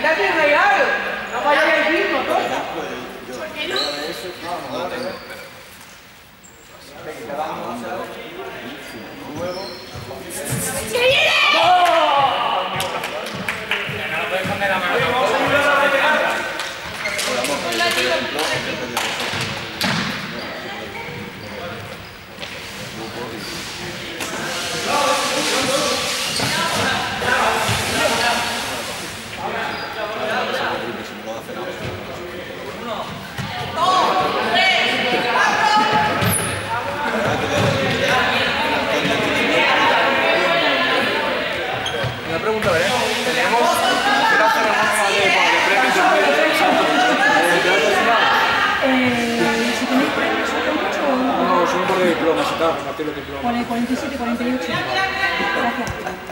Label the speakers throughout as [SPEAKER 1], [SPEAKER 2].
[SPEAKER 1] quítate el regalo. No vaya a ir mismo, ¿no?
[SPEAKER 2] ¡Que viene!
[SPEAKER 3] No lo puedes poner la mano.
[SPEAKER 4] Una pregunta, ¿verdad? Tenemos una ceremonia de premios en medio de
[SPEAKER 2] Si tenéis premios o mucho o no.
[SPEAKER 4] no, son por diplomas y tal, repartir los diplomas.
[SPEAKER 2] Pone 47, 48. Gracias.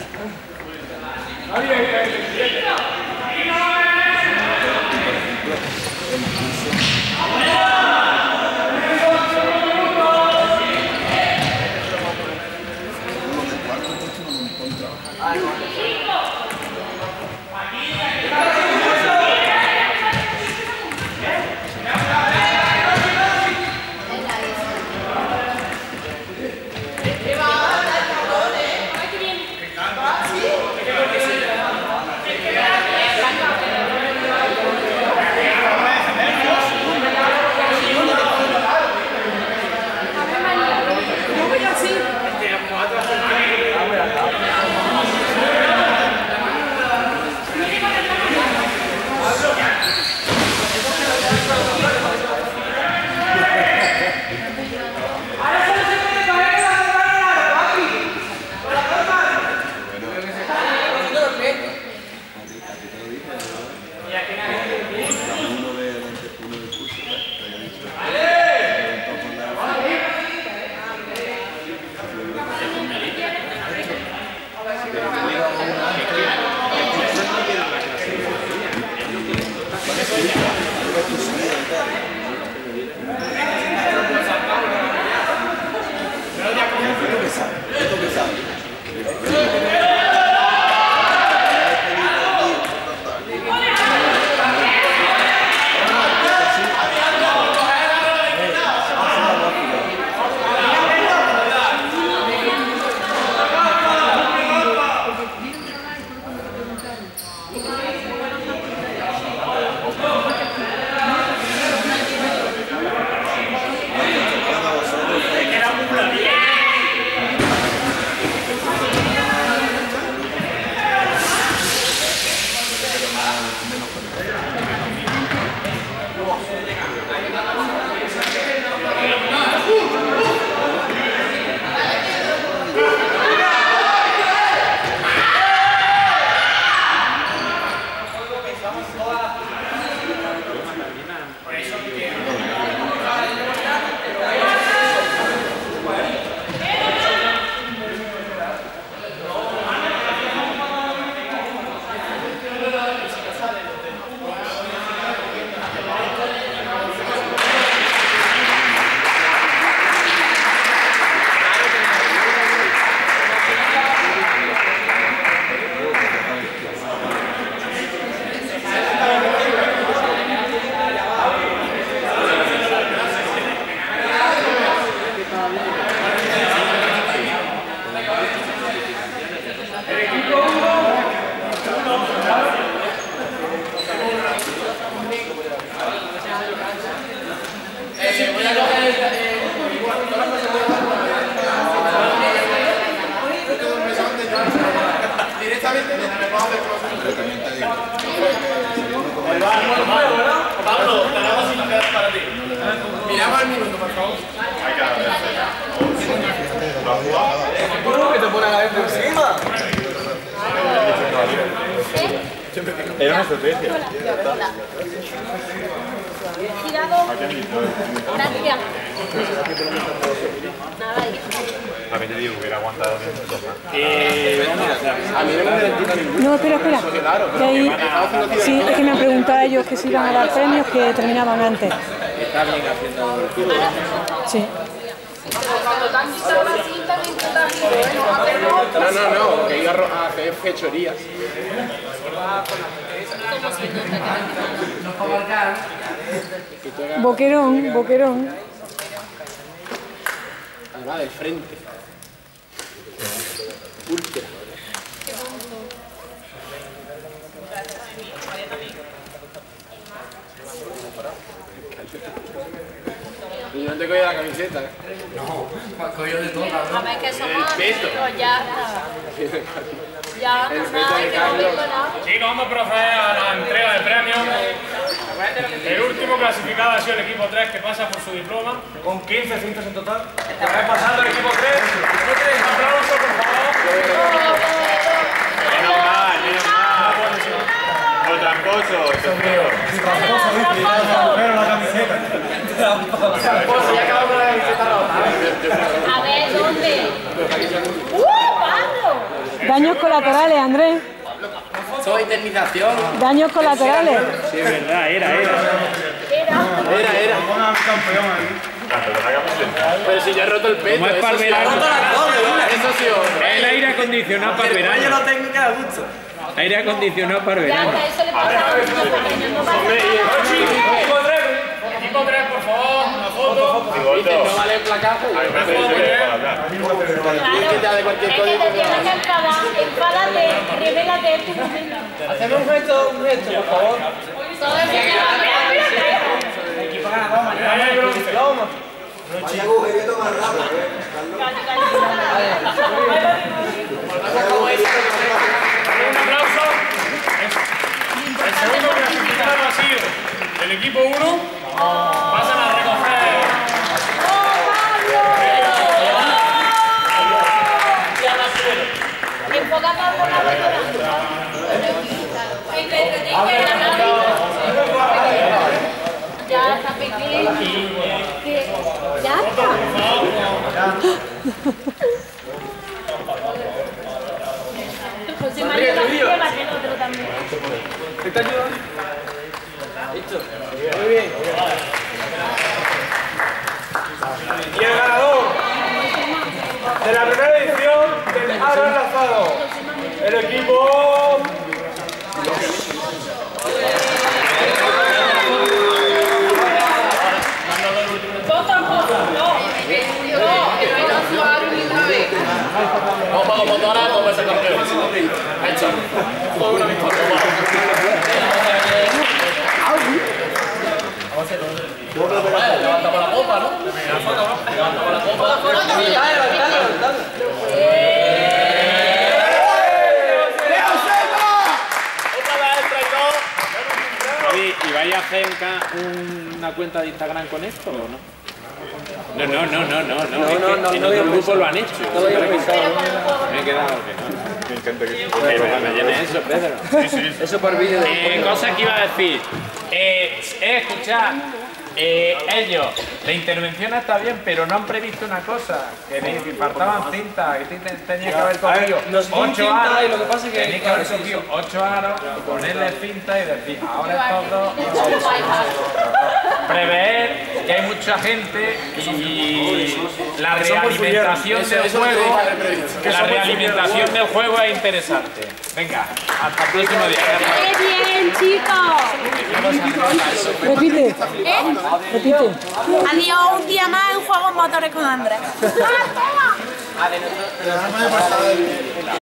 [SPEAKER 5] Pablo, ganamos y nos quedas para ti. Miramos al minuto, por favor.
[SPEAKER 4] ¿Cómo que te pone la vez encima? Era una estrategia.
[SPEAKER 2] Girado. Gracias. Nada,
[SPEAKER 6] También te digo que hubiera aguantado minutos más.
[SPEAKER 4] A mí no me identifica ninguno.
[SPEAKER 2] No, espera. Que ahí, sí, es que me han preguntado ellos que si iban a dar premios que terminaban antes.
[SPEAKER 4] Está bien haciendo el tiro.
[SPEAKER 2] Sí.
[SPEAKER 1] Cuando te han quitado la cinta, ni te has ido, ¿eh? No hacemos...
[SPEAKER 4] No, que iba a hacer fechorías.
[SPEAKER 2] Boquerón, boquerón.
[SPEAKER 4] Además del frente. Ultra. Y no te coge la camiseta, ¿eh?
[SPEAKER 5] No, me cogido de todo,
[SPEAKER 7] A ver, que somos
[SPEAKER 4] peso.
[SPEAKER 7] amigos, ya está. Ya,
[SPEAKER 4] El
[SPEAKER 7] no
[SPEAKER 4] peso
[SPEAKER 7] nada,
[SPEAKER 4] de
[SPEAKER 7] que no digo
[SPEAKER 4] Carlos.
[SPEAKER 7] nada.
[SPEAKER 3] Chicos, vamos a proceder a la entrega de premios. El último clasificado ha sido el equipo 3, que pasa por su diploma con 15 cintos en total. Ha pasado el equipo 3. Un aplauso, por favor.
[SPEAKER 6] Menos mal, menos mal. Lo tramposo, eso es feo.
[SPEAKER 7] A ver, ¿dónde? ¡Pablo!
[SPEAKER 2] Daños colaterales, Andrés.
[SPEAKER 4] Eso es indemnización.
[SPEAKER 2] Daños colaterales.
[SPEAKER 6] Sí, es verdad, era.
[SPEAKER 7] Era.
[SPEAKER 4] Era.
[SPEAKER 6] Pero la camiseta.
[SPEAKER 4] Pero si ya he roto el pecho.
[SPEAKER 8] Como es para el
[SPEAKER 4] sí,
[SPEAKER 8] verano.
[SPEAKER 4] Eso sí, hombre.
[SPEAKER 8] El aire acondicionado para el verano.
[SPEAKER 5] Yo lo tengo que da gusto.
[SPEAKER 8] Aire acondicionado para el
[SPEAKER 7] Ya
[SPEAKER 8] verano.
[SPEAKER 7] está, eso le pasa a los niños pequeños, no pasa nada.
[SPEAKER 3] Equipo 3, por favor, una foto.
[SPEAKER 4] No vale el placaje.
[SPEAKER 6] A mí me parece que es para atrás.
[SPEAKER 7] Claro, es que te tienes que enfadar, enfádate, revélate tu momento.
[SPEAKER 1] Hacemos un gesto, por favor.
[SPEAKER 7] Todo el que va
[SPEAKER 3] Un aplauso. El segundo clasificado ha sido el equipo 1. Pasan a recoger.
[SPEAKER 7] Enfoca más por la verdura. Ya está pequeño. Ya está. José María llévate el otro también.
[SPEAKER 4] ¿Te está ayudando? Listo. Muy bien.
[SPEAKER 3] Y el ganador de la primera edición del Aro Enlazado, el equipo...
[SPEAKER 7] Vos tampoco, no.
[SPEAKER 5] Vamos para los motores, vamos a ser campeones. Hecho. Fue una victoria. Levantamos la copa, ¿no? Levantamos la copa.
[SPEAKER 8] Oye, ¿y vais a hacer una cuenta de Instagram con esto o no? No. Es que en otros grupos lo han hecho. Me he quedado que no. Pero que me llene eso, Pedro.
[SPEAKER 4] Eso por vídeo de...
[SPEAKER 8] Cosa que iba a decir. Escuchad. Ellos, la intervención está bien, pero no han previsto una cosa, que faltaban cintas, que tenía que haber cogido 8 aros,
[SPEAKER 1] y lo que pasa es que...
[SPEAKER 8] tenía que haber cogido 8 aros, ponerle cinta y decir, ahora estos dos, prever que hay mucha gente y la realimentación del juego, es interesante. Venga, hasta el próximo día.
[SPEAKER 7] ¡Qué bien, chicos!
[SPEAKER 2] Repite. Repite.
[SPEAKER 7] Adiós, un día más en Juegos Motores con Andrés.